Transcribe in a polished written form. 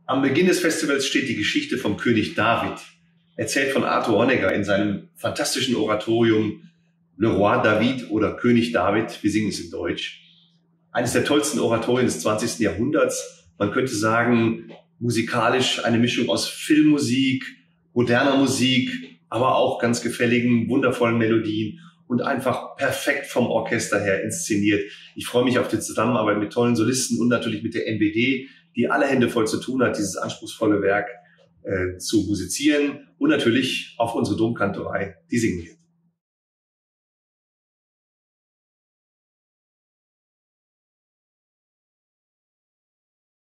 Am Beginn des Festivals steht die Geschichte vom König David, erzählt von Arthur Honegger in seinem fantastischen Oratorium Le Roi David oder König David, wir singen es in Deutsch. Eines der tollsten Oratorien des 20. Jahrhunderts. Man könnte sagen, musikalisch eine Mischung aus Filmmusik, moderner Musik, aber auch ganz gefälligen, wundervollen Melodien und einfach perfekt vom Orchester her inszeniert. Ich freue mich auf die Zusammenarbeit mit tollen Solisten und natürlich mit der NBD, die alle Hände voll zu tun hat, dieses anspruchsvolle Werk zu musizieren, und natürlich auf unsere Domkantorei, die singen wird.